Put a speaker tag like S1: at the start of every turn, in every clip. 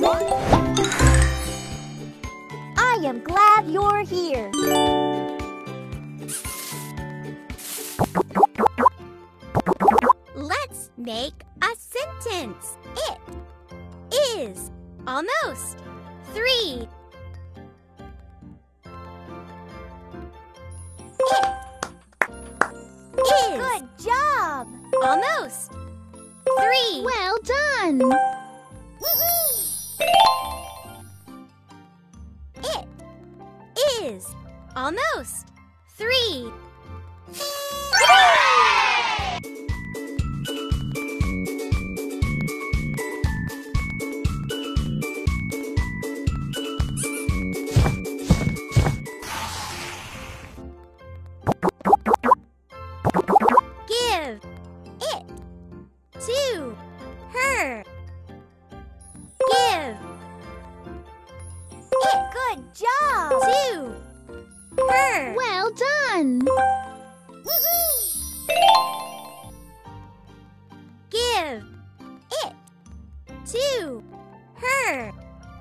S1: I am glad you're here.
S2: Let's make a sentence. It is almost 3. It is
S1: Good job.
S2: almost 3.
S1: Well done.
S2: It is almost 3. Give it to her. Give it
S1: Good job.
S2: to her.
S1: Well done.
S2: Give it to her.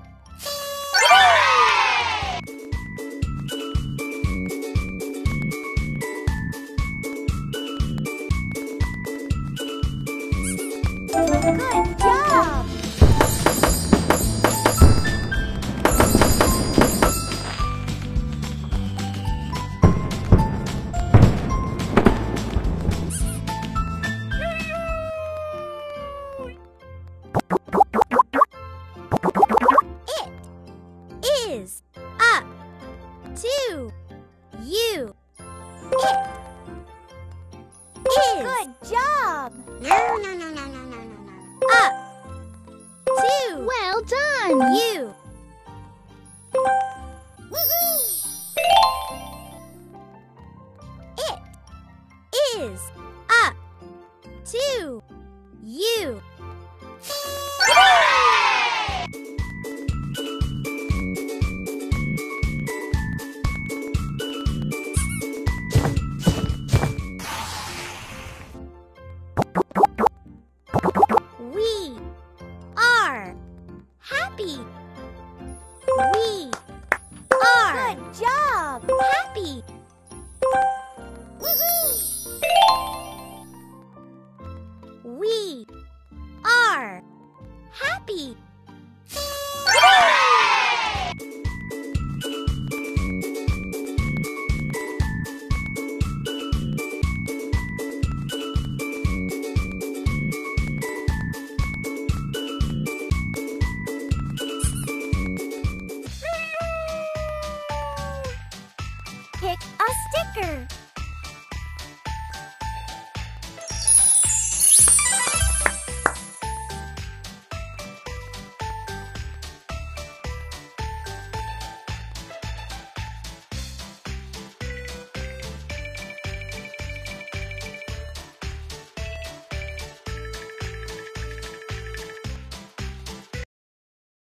S1: Good job.
S2: It is up to you. It is
S1: Good job.
S2: up to
S1: Well done.
S2: you. It is up to you. We are happy. We are
S1: Good job.
S2: happy. We are happy.
S1: Pick a sticker.